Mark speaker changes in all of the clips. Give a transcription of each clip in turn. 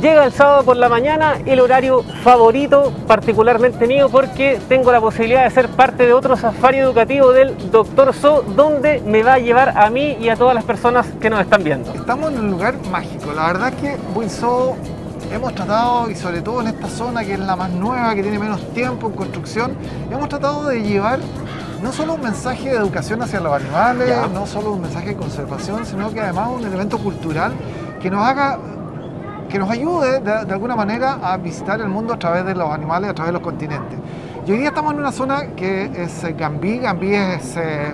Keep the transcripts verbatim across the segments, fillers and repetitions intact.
Speaker 1: Llega el sábado por la mañana, el horario favorito particularmente mío, porque tengo la posibilidad de ser parte de otro safari educativo del doctor Zo, donde me va a llevar a mí y a todas las personas que nos están viendo.
Speaker 2: Estamos en un lugar mágico. La verdad es que Buinzo hemos tratado, y sobre todo en esta zona que es la más nueva, que tiene menos tiempo en construcción, hemos tratado de llevar no solo un mensaje de educación hacia los animales, ya. no solo un mensaje de conservación, sino que además un elemento cultural que nos haga que nos ayude de, de alguna manera a visitar el mundo a través de los animales, a través de los continentes. Y hoy día estamos en una zona que es Gambí. Gambí es, eh,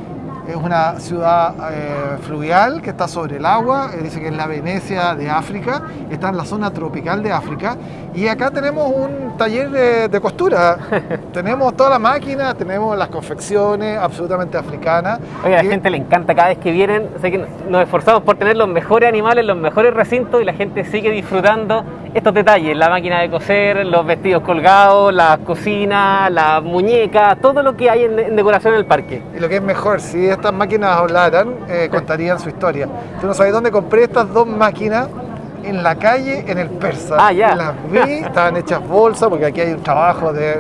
Speaker 2: es una ciudad eh, fluvial que está sobre el agua, eh, dice que es la Venecia de África, está en la zona tropical de África, y acá tenemos un taller de, de costura. Tenemos toda la máquina, tenemos las confecciones absolutamente africanas.
Speaker 1: Oye, a la gente le encanta cada vez que vienen, o sea que nos esforzamos por tener los mejores animales, los mejores recintos, y la gente sigue disfrutando estos detalles, la máquina de coser, los vestidos colgados, la cocina, la muñeca, todo lo que hay en, en decoración en el parque.
Speaker 2: Y lo que es mejor, si estas máquinas hablaran, eh, contarían su historia. Tú no sabes dónde compré estas dos máquinas. En la calle, en el Persa.
Speaker 1: Ah, ya.
Speaker 2: Las vi, estaban hechas bolsas, porque aquí hay un trabajo de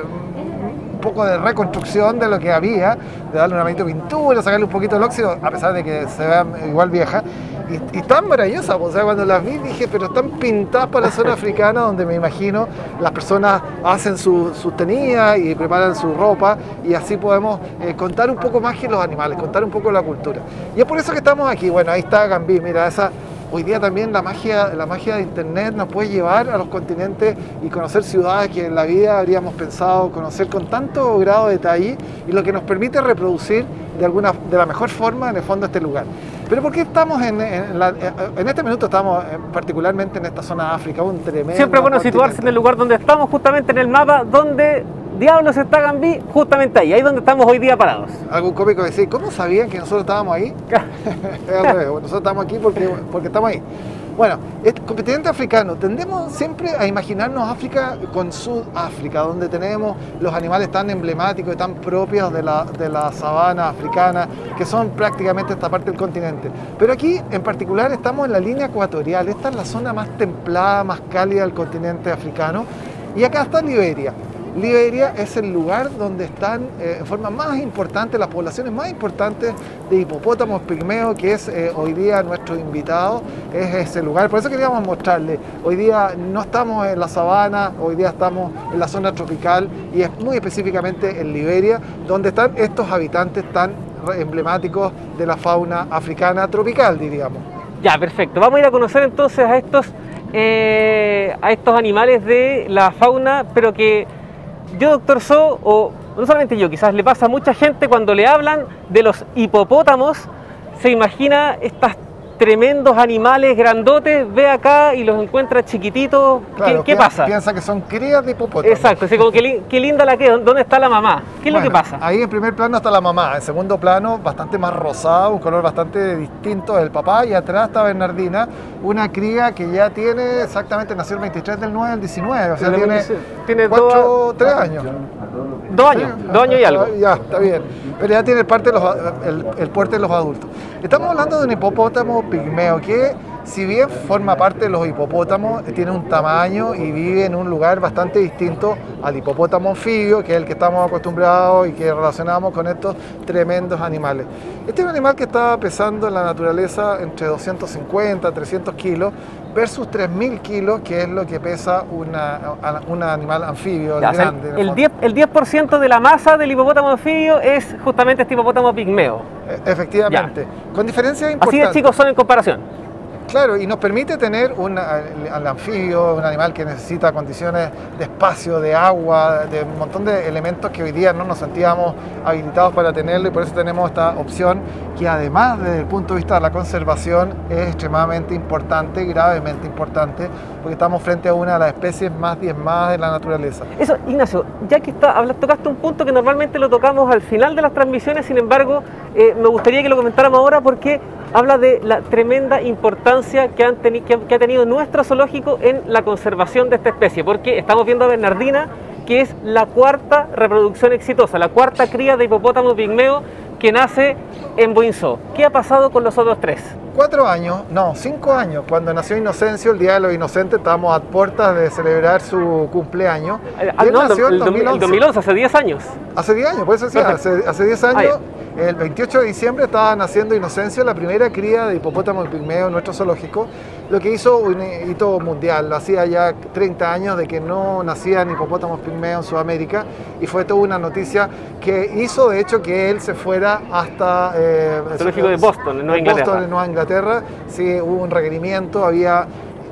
Speaker 2: un poco de reconstrucción de lo que había, de darle una manito de pintura, sacarle un poquito el óxido, a pesar de que se vean igual viejas. Y, y tan maravillosas, o sea, cuando las vi dije, pero están pintadas para la zona africana, donde me imagino las personas hacen sus su tenidas y preparan su ropa, y así podemos eh, contar un poco más que los animales, contar un poco la cultura. Y es por eso que estamos aquí. Bueno, ahí está Gambí, mira, esa... Hoy día también la magia, la magia de internet nos puede llevar a los continentes y conocer ciudades que en la vida habríamos pensado conocer con tanto grado de detalle, y lo que nos permite reproducir de, alguna, de la mejor forma en el fondo este lugar. Pero ¿por qué estamos en, en, la, en este minuto estamos particularmente en esta zona de África, un tremendo
Speaker 1: Siempre es bueno
Speaker 2: continente.
Speaker 1: situarse en el lugar donde estamos, justamente en el mapa donde diablos está Gambí, justamente ahí, ahí donde estamos hoy día parados.
Speaker 2: Algún cómico decía, ¿cómo sabían que nosotros estábamos ahí? Nosotros estamos aquí porque, porque estamos ahí. Bueno, el continente africano, tendemos siempre a imaginarnos África con Sudáfrica, donde tenemos los animales tan emblemáticos y tan propios de la, de la sabana africana, que son prácticamente esta parte del continente. Pero aquí en particular estamos en la línea ecuatorial, esta es la zona más templada, más cálida del continente africano, y acá está Liberia. Liberia es el lugar donde están eh, en forma más importante, las poblaciones más importantes de hipopótamos pigmeos, que es eh, hoy día nuestro invitado, es ese lugar. Por eso queríamos mostrarle, hoy día no estamos en la sabana, hoy día estamos en la zona tropical, y es muy específicamente en Liberia, donde están estos habitantes tan emblemáticos de la fauna africana tropical, diríamos.
Speaker 1: Ya, perfecto. Vamos a ir a conocer entonces a estos, eh, a estos animales de la fauna, pero que yo, doctor Zo, o no solamente yo, quizás le pasa a mucha gente cuando le hablan de los hipopótamos, se imagina estas tremendos animales grandotes, ve acá y los encuentra chiquititos.
Speaker 2: Claro,
Speaker 1: ¿Qué, qué pasa?
Speaker 2: Piensa que son crías de hipopótamos.
Speaker 1: Exacto, así como que li, qué linda la que, ¿dónde está la mamá? ¿Qué es
Speaker 2: bueno,
Speaker 1: lo que pasa?
Speaker 2: Ahí en primer plano está la mamá, en segundo plano bastante más rosado, un color bastante distinto del papá, y atrás está Bernardina, una cría que ya tiene exactamente, nació el veintitrés del nueve del diecinueve, o sea,
Speaker 1: el
Speaker 2: tiene,
Speaker 1: tiene
Speaker 2: cuatro,
Speaker 1: dos,
Speaker 2: tres años.
Speaker 1: Dos años, sí, dos años y algo.
Speaker 2: Ya, está bien. Pero ya tiene parte de los, el, el porte de los adultos. Estamos hablando de un hipopótamo pigmeo que, si bien forma parte de los hipopótamos, tiene un tamaño y vive en un lugar bastante distinto al hipopótamo anfibio, que es el que estamos acostumbrados y que relacionamos con estos tremendos animales. Este es un animal que está pesando en la naturaleza entre doscientos cincuenta, trescientos kilos, versus tres mil kilos, que es lo que pesa una, un animal anfibio
Speaker 1: ya,
Speaker 2: grande.
Speaker 1: O sea, el, el diez por ciento de la masa del hipopótamo anfibio es justamente este hipopótamo pigmeo.
Speaker 2: Efectivamente. Ya. Con diferencias importantes.
Speaker 1: Así de chicos son en comparación.
Speaker 2: Claro, y nos permite tener un, al anfibio, un animal que necesita condiciones de espacio, de agua, de un montón de elementos que hoy día no nos sentíamos habilitados para tenerlo, y por eso tenemos esta opción que, además desde el punto de vista de la conservación, es extremadamente importante, gravemente importante, porque estamos frente a una de las especies más diezmadas de la naturaleza.
Speaker 1: Eso, Ignacio, ya que está, tocaste un punto que normalmente lo tocamos al final de las transmisiones, sin embargo, eh, me gustaría que lo comentáramos ahora, porque habla de la tremenda importancia que, han teni que, que ha tenido nuestro zoológico en la conservación de esta especie, porque estamos viendo a Bernardina, que es la cuarta reproducción exitosa, la cuarta cría de hipopótamo pigmeo que nace en Buinzó. ¿Qué ha pasado con los otros tres?
Speaker 2: Cuatro años, no, cinco años, cuando nació Inocencio, el Día de los Inocentes, estábamos a puertas de celebrar su cumpleaños.
Speaker 1: Ah, no, nació el, dos mil once. el dos mil once, hace diez años.
Speaker 2: Hace diez años, por eso decía, hace, hace diez años, ah, el veintiocho de diciembre estaba naciendo Inocencio, la primera cría de hipopótamo pigmeo en nuestro zoológico, lo que hizo un hito mundial. Lo hacía ya treinta años de que no nacían hipopótamos pigmeos en Sudamérica, y fue toda una noticia que hizo, de hecho, que él se fuera hasta
Speaker 1: eh, el zoológico de Boston, en Nueva Inglaterra.
Speaker 2: Boston, en Nueva Inglaterra. Sí, hubo un requerimiento, había...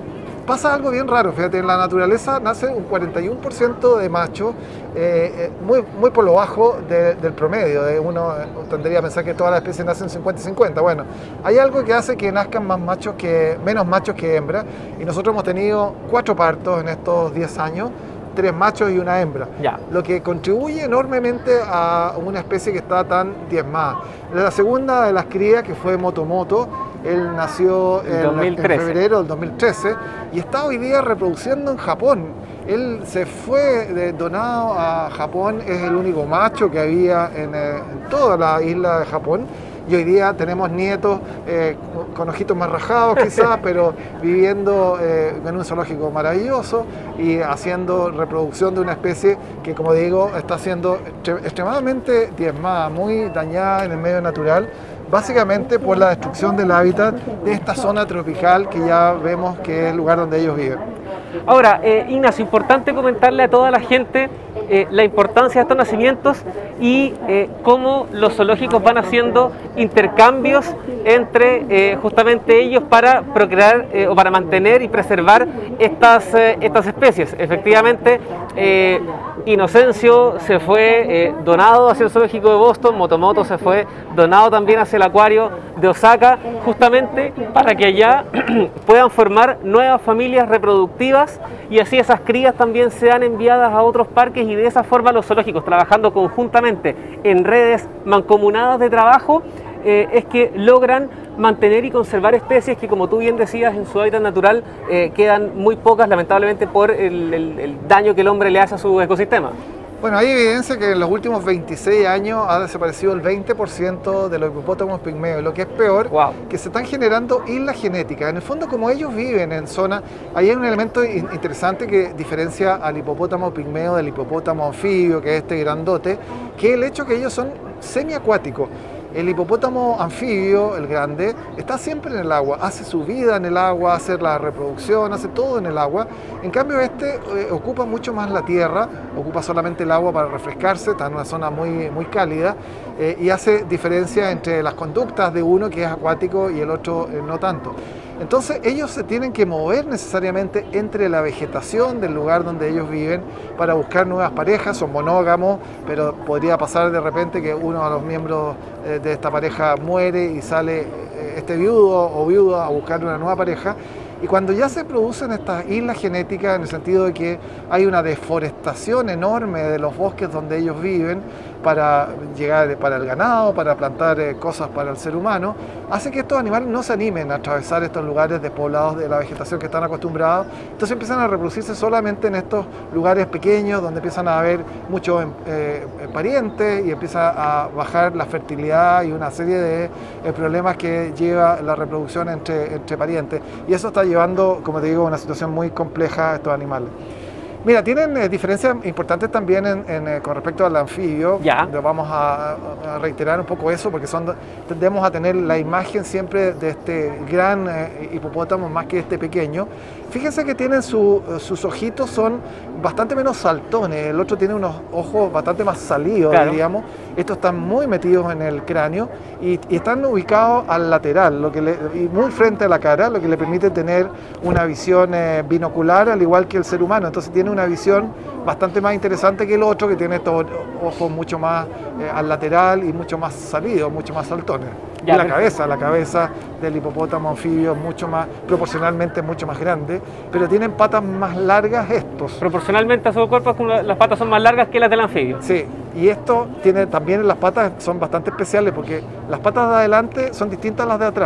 Speaker 2: Pasa algo bien raro, fíjate, en la naturaleza nace un cuarenta y uno por ciento de machos, eh, muy, muy por lo bajo de, del promedio. De uno tendría a pensar que todas las especies nacen cincuenta y cincuenta. Bueno, hay algo que hace que nazcan más machos que, menos machos que hembras, y nosotros hemos tenido cuatro partos en estos diez años, tres machos y una hembra,
Speaker 1: ya.
Speaker 2: Lo que contribuye enormemente a una especie que está tan diezmada. La segunda de las crías, que fue Motomoto, él nació en, en febrero del dos mil trece y está hoy día reproduciendo en Japón. Él se fue de, donado a Japón, es el único macho que había en, en toda la isla de Japón. Y hoy día tenemos nietos eh, con ojitos más rajados quizás, pero viviendo eh, en un zoológico maravilloso y haciendo reproducción de una especie que, como digo, está siendo extremadamente diezmada, muy dañada en el medio natural, básicamente por la destrucción del hábitat de esta zona tropical que ya vemos que es el lugar donde ellos viven.
Speaker 1: Ahora, eh, Ignacio, importante comentarle a toda la gente eh, la importancia de estos nacimientos y eh, cómo los zoológicos van haciendo intercambios entre eh, justamente ellos para procrear eh, o para mantener y preservar estas, eh, estas especies. Efectivamente, eh, Inocencio se fue eh, donado hacia el zoológico de Boston, Motomoto se fue donado también hacia el acuario de Osaka, justamente para que allá puedan formar nuevas familias reproductivas y así esas crías también sean enviadas a otros parques, y de esa forma los zoológicos, trabajando conjuntamente en redes mancomunadas de trabajo, eh, es que logran mantener y conservar especies que, como tú bien decías, en su hábitat natural eh, quedan muy pocas, lamentablemente, por el, el, el daño que el hombre le hace a su ecosistema.
Speaker 2: Bueno, hay evidencia que en los últimos veintiséis años ha desaparecido el veinte por ciento de los hipopótamos pigmeos. Lo que es peor,
Speaker 1: wow,
Speaker 2: que se están generando islas genéticas. En el fondo, como ellos viven en zonas, ahí hay un elemento interesante que diferencia al hipopótamo pigmeo del hipopótamo anfibio, que es este grandote, que es el hecho que ellos son semiacuáticos. El hipopótamo anfibio, el grande, está siempre en el agua, hace su vida en el agua, hace la reproducción, hace todo en el agua. En cambio este eh, ocupa mucho más la tierra, ocupa solamente el agua para refrescarse, está en una zona muy, muy cálida, eh, y hace diferencia entre las conductas de uno que es acuático y el otro eh, no tanto. Entonces ellos se tienen que mover necesariamente entre la vegetación del lugar donde ellos viven para buscar nuevas parejas. Son monógamos, pero podría pasar de repente que uno de los miembros de esta pareja muere y sale este viudo o viuda a buscar una nueva pareja. Y cuando ya se producen estas islas genéticas, en el sentido de que hay una deforestación enorme de los bosques donde ellos viven para llegar para el ganado, para plantar eh, cosas para el ser humano, hace que estos animales no se animen a atravesar estos lugares despoblados de la vegetación que están acostumbrados. Entonces empiezan a reproducirse solamente en estos lugares pequeños donde empiezan a haber muchos eh, parientes y empieza a bajar la fertilidad y una serie de eh, problemas que lleva la reproducción entre, entre parientes. Y eso está llevando, como te digo, una situación muy compleja a estos animales. Mira, tienen eh, diferencias importantes también en, en, eh, con respecto al anfibio.
Speaker 1: Ya.
Speaker 2: Vamos a, a reiterar un poco eso porque son, tendemos a tener la imagen siempre de este gran eh, hipopótamo más que este pequeño. Fíjense que tienen su, sus ojitos son bastante menos saltones, el otro tiene unos ojos bastante más salidos, claro, diríamos. Estos están muy metidos en el cráneo y, y están ubicados al lateral, lo que le, y muy frente a la cara, lo que le permite tener una visión eh, binocular al igual que el ser humano. Entonces tiene una visión bastante más interesante que el otro, que tiene estos ojos mucho más eh, al lateral y mucho más salidos, mucho más saltones. Ya, y la cabeza, la cabeza del hipopótamo anfibio mucho más, proporcionalmente mucho más grande, pero tienen patas más largas estos.
Speaker 1: Proporcionalmente a su cuerpo, las patas son más largas que las del anfibio.
Speaker 2: Sí, y esto tiene también, las patas son bastante especiales porque las patas de adelante son distintas a las de atrás.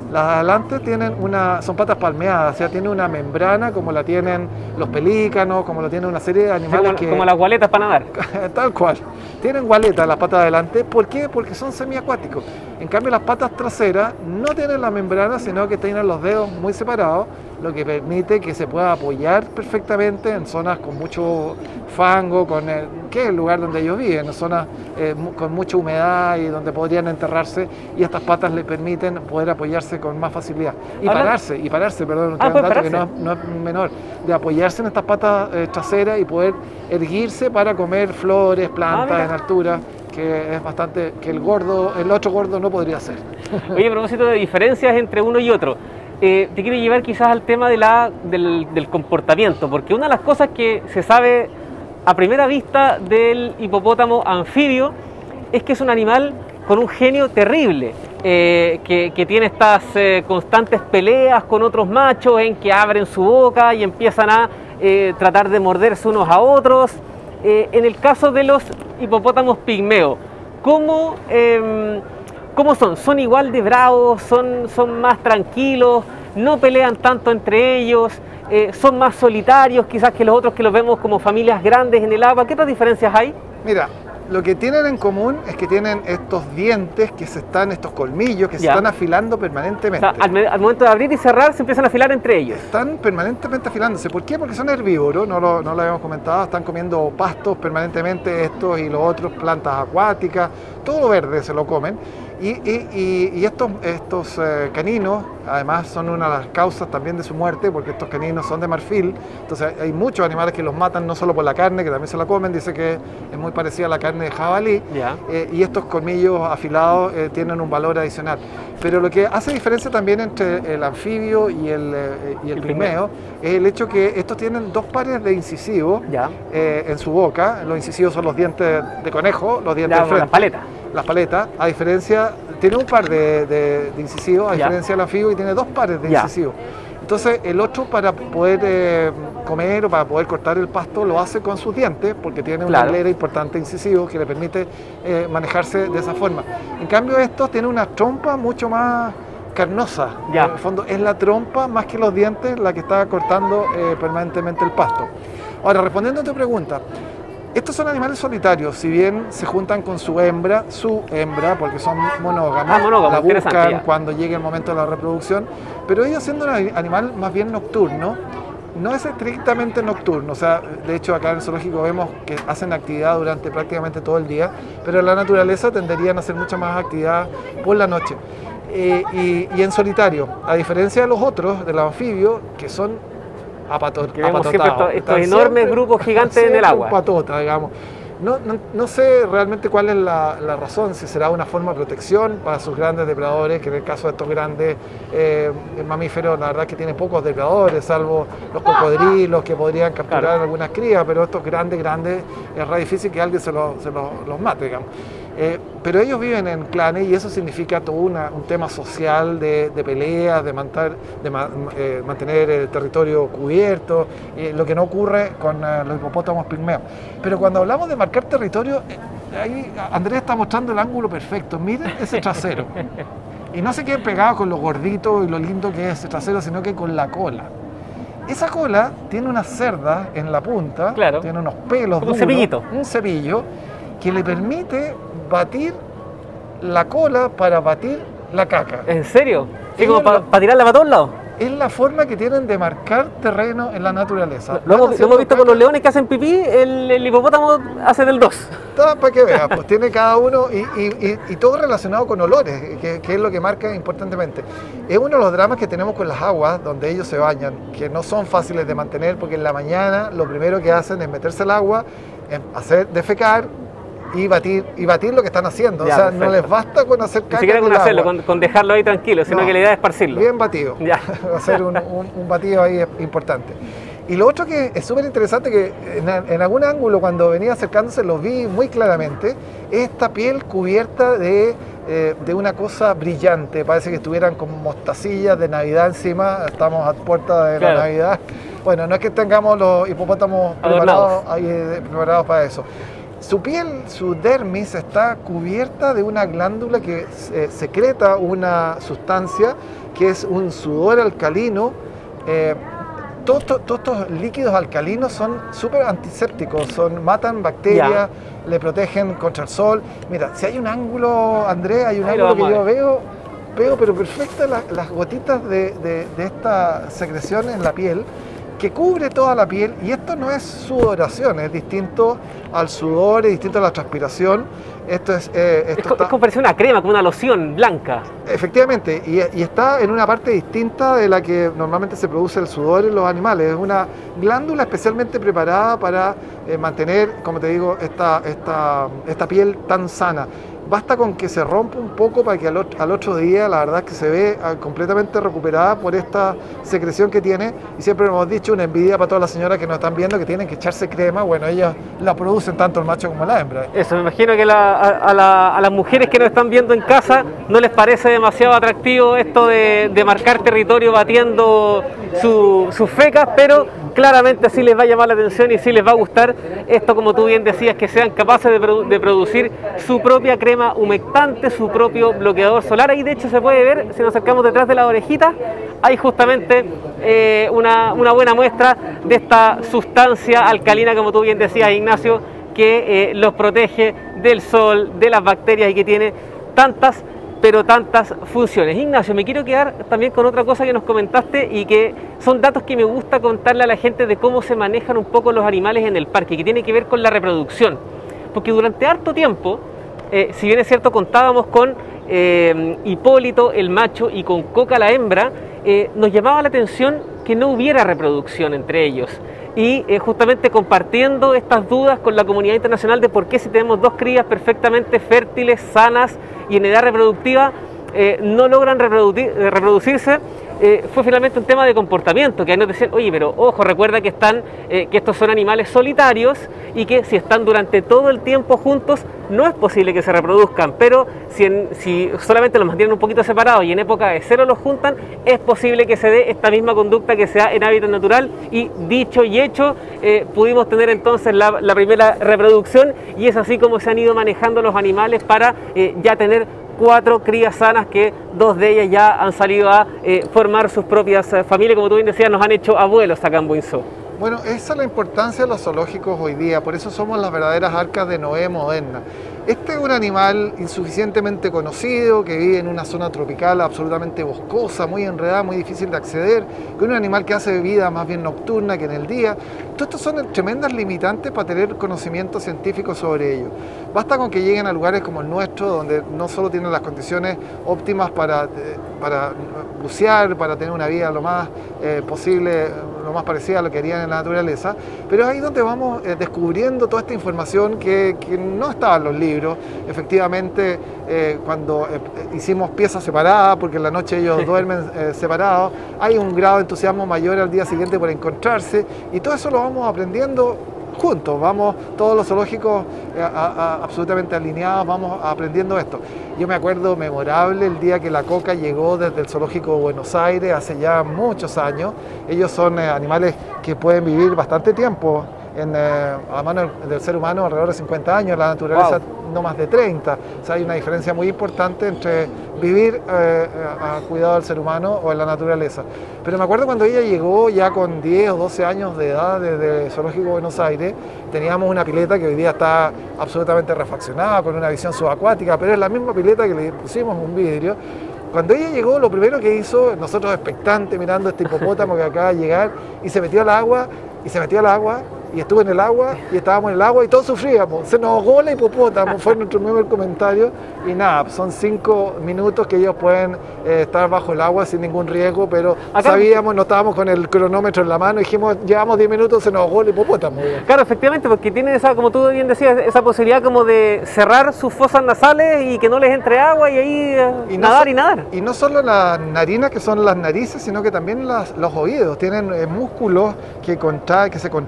Speaker 2: Las de adelante tienen una, son patas palmeadas, o sea, tienen una membrana como la tienen los pelícanos, como lo tienen una serie de animales.
Speaker 1: Sí, como,
Speaker 2: que,
Speaker 1: como las gualetas para nadar.
Speaker 2: Tal cual. Tienen gualetas las patas de adelante. ¿Por qué? Porque son semiacuáticos. En cambio, las patas traseras no tienen la membrana, sino que tienen los dedos muy separados, lo que permite que se pueda apoyar perfectamente en zonas con mucho fango, con el, que es el lugar donde ellos viven, en zonas eh, con mucha humedad y donde podrían enterrarse, y estas patas les permiten poder apoyarse con más facilidad. Y
Speaker 1: Ahora,
Speaker 2: pararse, y pararse, perdón, un
Speaker 1: ah,
Speaker 2: dato
Speaker 1: pararse.
Speaker 2: que no, no es menor, de apoyarse en estas patas eh, traseras y poder erguirse para comer flores, plantas
Speaker 1: ah,
Speaker 2: en altura, que es bastante, que el gordo, el otro gordo no podría hacer.
Speaker 1: Oye, a propósito de diferencias entre uno y otro, eh, te quiero llevar quizás al tema de la, del, del comportamiento, porque una de las cosas que se sabe a primera vista del hipopótamo anfibio es que es un animal con un genio terrible, eh, que, que tiene estas eh, constantes peleas con otros machos en que abren su boca y empiezan a eh, tratar de morderse unos a otros. Eh, en el caso de los hipopótamos pigmeos, ¿cómo, eh, ¿cómo son? ¿Son igual de bravos? ¿Son, son más tranquilos? ¿No pelean tanto entre ellos? Eh, ¿Son más solitarios quizás que los otros que los vemos como familias grandes en el agua? ¿Qué otras diferencias hay?
Speaker 2: Mira, lo que tienen en común es que tienen estos dientes que se están, estos colmillos que ya. se están afilando permanentemente.
Speaker 1: O sea, al, al momento de abrir y cerrar se empiezan a afilar entre ellos.
Speaker 2: Están permanentemente afilándose. ¿Por qué? Porque son herbívoros, no lo, no lo habíamos comentado, están comiendo pastos permanentemente, estos y los otros, plantas acuáticas, todo verde se lo comen. Y, y, y, y estos, estos eh, caninos, además, son una de las causas también de su muerte, porque estos caninos son de marfil. Entonces hay muchos animales que los matan no solo por la carne, que también se la comen, dice que es muy parecida a la carne de jabalí,
Speaker 1: yeah.
Speaker 2: eh, y estos colmillos afilados eh, tienen un valor adicional. Pero lo que hace diferencia también entre el anfibio y el, eh, y el, el pigmeo es el hecho que estos tienen dos pares de incisivos
Speaker 1: yeah.
Speaker 2: eh, en su boca. Los incisivos son los dientes de conejo, los dientes
Speaker 1: yeah,
Speaker 2: de frente.
Speaker 1: Las paletas.
Speaker 2: Las paletas, a diferencia, tiene un par de, de, de incisivos, a yeah. diferencia del anfibio, y tiene dos pares de yeah. incisivos. Entonces, el otro, para poder eh, comer o para poder cortar el pasto, lo hace con sus dientes, porque tiene una
Speaker 1: claro.
Speaker 2: hilera importante de incisivos que le permite eh, manejarse de esa forma. En cambio, estos tienen una trompa mucho más carnosa.
Speaker 1: Yeah.
Speaker 2: En el fondo, es la trompa más que los dientes la que está cortando eh, permanentemente el pasto. Ahora, respondiendo a tu pregunta, estos son animales solitarios, si bien se juntan con su hembra, su hembra, porque son monógamos,
Speaker 1: ah, monógamo,
Speaker 2: la buscan
Speaker 1: ya.
Speaker 2: cuando llegue el momento de la reproducción, pero ellos siendo un animal más bien nocturno, no es estrictamente nocturno, o sea, de hecho acá en el zoológico vemos que hacen actividad durante prácticamente todo el día, pero en la naturaleza tenderían a hacer mucha más actividad por la noche. Eh, y, y en solitario, a diferencia de los otros, de los anfibios, que son Apatot,
Speaker 1: que vemos siempre estos, estos enormes grupos gigantes en el agua.
Speaker 2: Patota, digamos. No, no, no sé realmente cuál es la, la razón, si será una forma de protección para sus grandes depredadores, que en el caso de estos grandes eh, mamíferos, la verdad que tienen pocos depredadores, salvo los cocodrilos que podrían capturar claro. algunas crías, pero estos grandes, grandes, es re difícil que alguien se, lo, se lo, los mate, digamos. Eh, pero ellos viven en clanes y eso significa todo una, un tema social de, de peleas, de, mantar, de ma, eh, mantener el territorio cubierto, eh, lo que no ocurre con eh, los hipopótamos pigmeos. Pero cuando hablamos de marcar territorio, eh, ahí Andrés está mostrando el ángulo perfecto. Miren ese trasero. Y no se queden pegados con lo gordito y lo lindo que es ese trasero, sino que con la cola. Esa cola tiene unas cerdas en la punta,
Speaker 1: claro.
Speaker 2: tiene unos pelos
Speaker 1: como
Speaker 2: duros,
Speaker 1: un cepillito.
Speaker 2: un cepillo que le permite batir la cola para batir la caca.
Speaker 1: ¿En serio? ¿Sí, como para pa tirarla para todos lados?
Speaker 2: Es la forma que tienen de marcar terreno en la naturaleza.
Speaker 1: Lo hemos, lo hemos visto caca. Con los leones que hacen pipí, el, el hipopótamo hace del dos.
Speaker 2: Todo para que veas, pues tiene cada uno y, y, y, y todo relacionado con olores, que, que es lo que marca importantemente. Es uno de los dramas que tenemos con las aguas donde ellos se bañan, que no son fáciles de mantener porque en la mañana lo primero que hacen es meterse al agua, hacer defecar, y batir, y batir lo que están haciendo. Ya, o sea, perfecto. No les basta con hacer caca.
Speaker 1: Ni siquiera con hacerlo, con, con dejarlo ahí tranquilo, sino no, que la idea es esparcirlo.
Speaker 2: Bien batido.
Speaker 1: Ya.
Speaker 2: Hacer un, un, un batido ahí importante. Y lo otro que es súper interesante, que en, en algún ángulo cuando venía acercándose lo vi muy claramente, es esta piel cubierta de, eh, de una cosa brillante. Parece que estuvieran como mostacillas de Navidad encima. Estamos a puerta de claro. la Navidad. Bueno, no es que tengamos los hipopótamos preparados, ahí, preparados para eso. su piel, su dermis, está cubierta de una glándula que eh, secreta una sustancia que es un sudor alcalino. Eh, todos, todos, todos estos líquidos alcalinos son súper antisépticos, son, matan bacterias, yeah. le protegen contra el sol. Mira, si hay un ángulo, Andrés, hay un Ahí ángulo que yo veo, veo pero perfecta la, las gotitas de, de, de esta secreción en la piel, que cubre toda la piel, y esto no es sudoración, es distinto al sudor, es distinto a la transpiración. Esto es, eh, esto
Speaker 1: es, está, es como parece una crema, como una loción blanca.
Speaker 2: Efectivamente, y, y está en una parte distinta de la que normalmente se produce el sudor en los animales. Es una glándula especialmente preparada para eh, mantener, como te digo, esta, esta, esta piel tan sana. Basta con que se rompa un poco para que al otro, al otro día la verdad es que se ve completamente recuperada por esta secreción que tiene. Y siempre hemos dicho, una envidia para todas las señoras que nos están viendo, que tienen que echarse crema. Bueno, ellas la producen tanto el macho como la hembra.
Speaker 1: Eso, me imagino que la, a, a, la, a las mujeres que nos están viendo en casa no les parece demasiado atractivo esto de, de marcar territorio batiendo su, sus fecas, pero claramente sí les va a llamar la atención y sí les va a gustar esto, como tú bien decías, que sean capaces de, produ de producir su propia crema humectante, su propio bloqueador solar. Ahí de hecho se puede ver, si nos acercamos detrás de la orejita, hay justamente eh, una, una buena muestra de esta sustancia alcalina, como tú bien decías, Ignacio, que eh, los protege del sol, de las bacterias y que tiene tantas pero tantas funciones. Ignacio, me quiero quedar también con otra cosa que nos comentaste y que son datos que me gusta contarle a la gente de cómo se manejan un poco los animales en el parque, que tiene que ver con la reproducción. Porque durante harto tiempo, eh, si bien es cierto, contábamos con eh, Hipólito, el macho, y con Coca, la hembra, eh, nos llamaba la atención que no hubiera reproducción entre ellos. Y eh, justamente compartiendo estas dudas con la comunidad internacional de por qué si tenemos dos crías perfectamente fértiles, sanas y en edad reproductiva, eh, no logran reproducir, reproducirse, eh, fue finalmente un tema de comportamiento, que ahí nos decían, oye, pero ojo, recuerda que, están, eh, que estos son animales solitarios y que si están durante todo el tiempo juntos, no es posible que se reproduzcan, pero si, en, si solamente los mantienen un poquito separados y en época de cero los juntan, es posible que se dé esta misma conducta que se da en hábitat natural, y dicho y hecho, eh, pudimos tener entonces la, la primera reproducción, y es así como se han ido manejando los animales para eh, ya tener cuatro crías sanas, que dos de ellas ya han salido a eh, formar sus propias eh, familias, como tú bien decías, nos han hecho abuelos acá en Buinzó.
Speaker 2: Bueno, esa es la importancia de los zoológicos hoy día, por eso somos las verdaderas arcas de Noé moderna. Este es un animal insuficientemente conocido, que vive en una zona tropical absolutamente boscosa, muy enredada, muy difícil de acceder, que es un animal que hace vida más bien nocturna que en el día. Todos estos son tremendas limitantes para tener conocimiento científico sobre ellos. Basta con que lleguen a lugares como el nuestro, donde no solo tienen las condiciones óptimas para, para bucear, para tener una vida lo más eh, posible, lo más parecida a lo que harían en la naturaleza, pero es ahí donde vamos eh, descubriendo toda esta información que, que no estaba en los libros. Efectivamente, eh, cuando eh, hicimos piezas separadas, porque en la noche ellos duermen eh, separados, hay un grado de entusiasmo mayor al día siguiente por encontrarse, y todo eso lo vamos aprendiendo juntos, vamos todos los zoológicos eh, a, a, absolutamente alineados, vamos aprendiendo esto. Yo me acuerdo memorable el día que la Coca llegó desde el zoológico de Buenos Aires, hace ya muchos años. Ellos son eh, animales que pueden vivir bastante tiempo en, eh, a mano del ser humano, alrededor de cincuenta años, la naturaleza wow. no más de treinta. O sea, hay una diferencia muy importante entre vivir eh, a cuidado del ser humano o en la naturaleza. Pero me acuerdo cuando ella llegó ya con diez o doce años de edad desde el zoológico de Buenos Aires, teníamos una pileta que hoy día está absolutamente refaccionada, con una visión subacuática, pero es la misma pileta que le pusimos un vidrio. Cuando ella llegó, lo primero que hizo, nosotros expectantes mirando a este hipopótamo que acaba de llegar, y se metió al agua, y se metió al agua, y estuvo en el agua, y estábamos en el agua, y todos sufríamos. Se nos ahogó la hipopótamo, fue nuestro primer comentario, y nada, son cinco minutos que ellos pueden eh, estar bajo el agua sin ningún riesgo, pero acá sabíamos, no estábamos con el cronómetro en la mano, dijimos, llevamos diez minutos, se nos ahogó el hipopótamo.
Speaker 1: Claro, efectivamente, porque tienen esa, como tú bien decías, esa posibilidad como de cerrar sus fosas nasales y que no les entre agua, y ahí eh, y nadar no, y nadar.
Speaker 2: Y no solo las narinas, que son las narices, sino que también las, los oídos, tienen eh, músculos que, contra, que se contraen,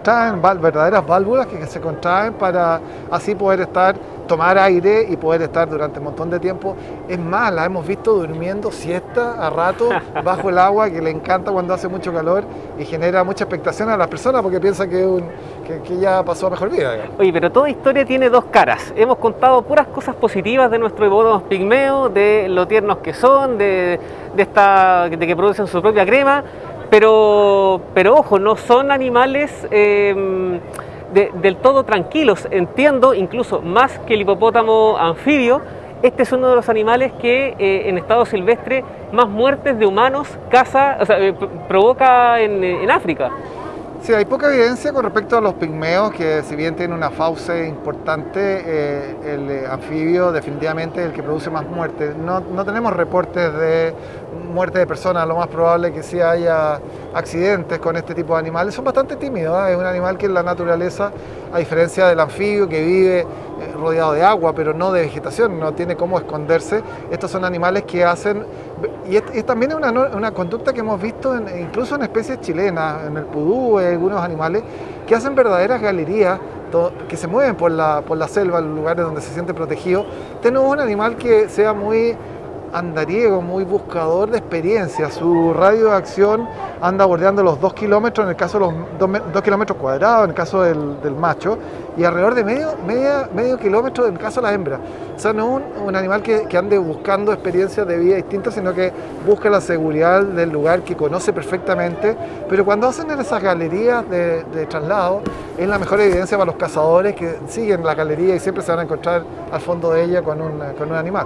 Speaker 2: verdaderas válvulas que se contraen para así poder estar, tomar aire y poder estar durante un montón de tiempo. Es más, la hemos visto durmiendo siesta a rato bajo el agua, que le encanta cuando hace mucho calor y genera mucha expectación a las personas porque piensa que, un, que, que ya pasó a mejor vida. Digamos.
Speaker 1: Oye, pero toda historia tiene dos caras. Hemos contado puras cosas positivas de nuestro hipopótamo pigmeo, de lo tiernos que son, de, de, esta, de que producen su propia crema, pero, pero ojo, no son animales eh, de, del todo tranquilos. Entiendo, incluso más que el hipopótamo anfibio, este es uno de los animales que eh, en estado silvestre más muertes de humanos causa, o sea, eh, provoca en, en África.
Speaker 2: Sí, hay poca evidencia con respecto a los pigmeos, que si bien tienen una fauce importante, eh, el eh, anfibio definitivamente es el que produce más muertes. No, no tenemos reportes de muerte de personas, lo más probable que sí haya accidentes con este tipo de animales. Son bastante tímidos, ¿eh? Es un animal que en la naturaleza, a diferencia del anfibio que vive eh, rodeado de agua, pero no de vegetación, no tiene cómo esconderse. Estos son animales que hacen, y, es, y también es una, una conducta que hemos visto en, incluso en especies chilenas, en el pudú, en algunos animales, que hacen verdaderas galerías, que se mueven por la, por la selva, en lugares donde se siente protegido. Tenemos un animal que sea muy andariego, muy buscador de experiencia. Su radio de acción anda bordeando los dos kilómetros, en el caso de los dos, dos kilómetros cuadrados, en el caso del, del macho, y alrededor de medio, media, medio kilómetro en el caso de la hembra. O sea, no es un, un animal que, que ande buscando experiencias de vida distintas, sino que busca la seguridad del lugar que conoce perfectamente. Pero cuando hacen esas galerías de, de traslado, es la mejor evidencia para los cazadores que siguen la galería y siempre se van a encontrar al fondo de ella con un, con un animal.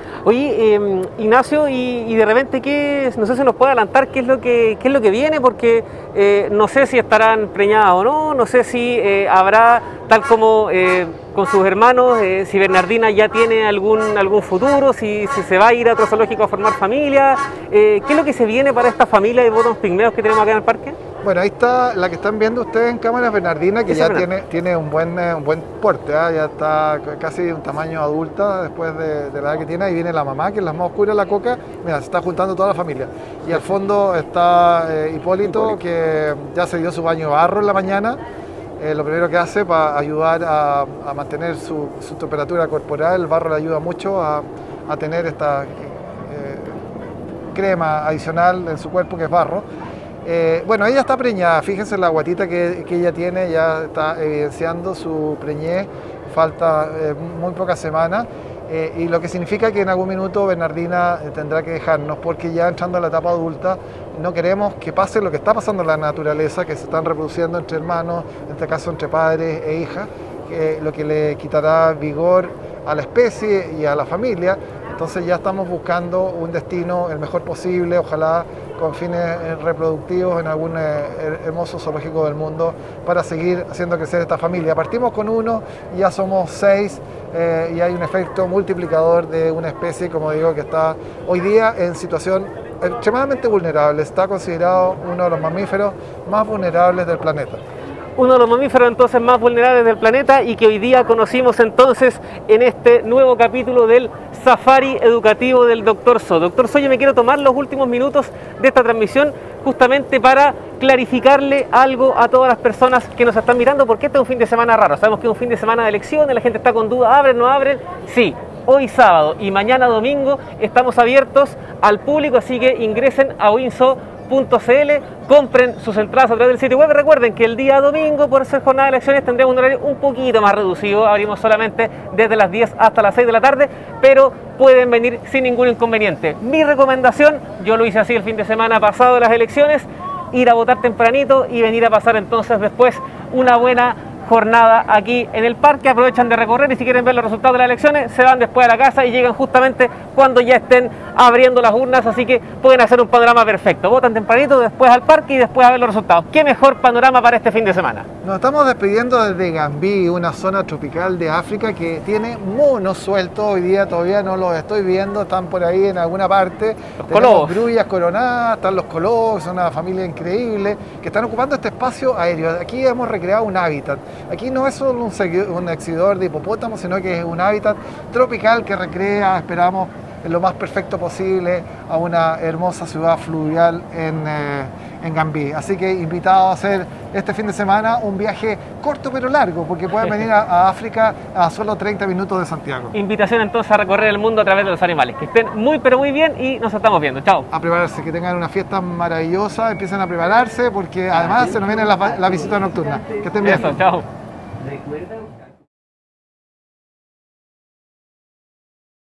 Speaker 1: Oye, eh, Ignacio, y, y de repente, ¿qué, no sé si nos puede adelantar qué es lo que, qué es lo que viene? Porque eh, no sé si estarán preñadas o no, no sé si eh, habrá, tal como eh, con sus hermanos, eh, si Bernardina ya tiene algún, algún futuro, si, si se va a ir a otro zoológico a formar familia. Eh, ¿Qué es lo que se viene para esta familia de hipopótamos pigmeos que tenemos acá en el parque?
Speaker 2: Bueno, ahí está la que están viendo ustedes en cámara, Bernardina, que ya tiene, tiene un buen, un buen porte, ¿eh? Ya está casi un tamaño adulta después de, de la edad que tiene. Ahí viene la mamá, que es la más oscura, la Coca. Mira, se está juntando toda la familia. Y al fondo está eh, Hipólito, Hipólito, que ya se dio su baño de barro en la mañana. Eh, lo primero que hace para ayudar a, a mantener su, su temperatura corporal, el barro le ayuda mucho a, a tener esta eh, crema adicional en su cuerpo, que es barro. Eh, bueno, ella está preñada, fíjense la guatita que, que ella tiene, ya está evidenciando su preñez, falta eh, muy pocas semanas, eh, y lo que significa que en algún minuto Bernardina tendrá que dejarnos, porque ya entrando a la etapa adulta no queremos que pase lo que está pasando en la naturaleza, que se están reproduciendo entre hermanos, en este caso entre padres e hijas, que, lo que le quitará vigor a la especie y a la familia. Entonces ya estamos buscando un destino el mejor posible, ojalá con fines reproductivos en algún hermoso zoológico del mundo, para seguir haciendo crecer esta familia. Partimos con uno, ya somos seis, eh, y hay un efecto multiplicador de una especie, como digo, que está hoy día en situación extremadamente vulnerable. Está considerado uno de los mamíferos más vulnerables del planeta.
Speaker 1: Uno de los mamíferos entonces más vulnerables del planeta, y que hoy día conocimos entonces en este nuevo capítulo del Safari Educativo del Doctor Zoo. Doctor Zoo, yo me quiero tomar los últimos minutos de esta transmisión justamente para clarificarle algo a todas las personas que nos están mirando, porque este es un fin de semana raro. Sabemos que es un fin de semana de elecciones, la gente está con dudas, ¿abren, no abren? Sí. Hoy sábado y mañana domingo estamos abiertos al público, así que ingresen a winzoo punto cl, compren sus entradas a través del sitio web. Recuerden que el día domingo, por ser jornada de elecciones, tendremos un horario un poquito más reducido, abrimos solamente desde las diez hasta las seis de la tarde, pero pueden venir sin ningún inconveniente. Mi recomendación, yo lo hice así el fin de semana pasado de las elecciones, ir a votar tempranito y venir a pasar entonces después una buena jornada aquí en el parque. Aprovechan de recorrer y si quieren ver los resultados de las elecciones se van después a la casa y llegan justamente cuando ya estén abriendo las urnas, así que pueden hacer un panorama perfecto. Votan tempranito, después al parque y después a ver los resultados. ¿Qué mejor panorama para este fin de semana?
Speaker 2: Nos estamos despidiendo desde Gambí, una zona tropical de África que tiene monos sueltos. Hoy día todavía no los estoy viendo, están por ahí en alguna parte.
Speaker 1: Los
Speaker 2: Tenemos
Speaker 1: colobos.
Speaker 2: grullas coronadas, están los colobos, son una familia increíble que están ocupando este espacio aéreo. Aquí hemos recreado un hábitat. Aquí no es solo un, un exhibidor de hipopótamos, sino que es un hábitat tropical que recrea, esperamos, en lo más perfecto posible a una hermosa ciudad fluvial en, eh, en Gambí. Así que invitados a hacer este fin de semana un viaje corto pero largo, porque pueden venir a, a África a solo treinta minutos de Santiago.
Speaker 1: Invitación entonces a recorrer el mundo a través de los animales. Que estén muy pero muy bien y nos estamos viendo. Chao.
Speaker 2: A prepararse, que tengan una fiesta maravillosa, empiecen a prepararse porque además se nos viene la, la visita nocturna. Que estén bien.
Speaker 1: Eso, chao.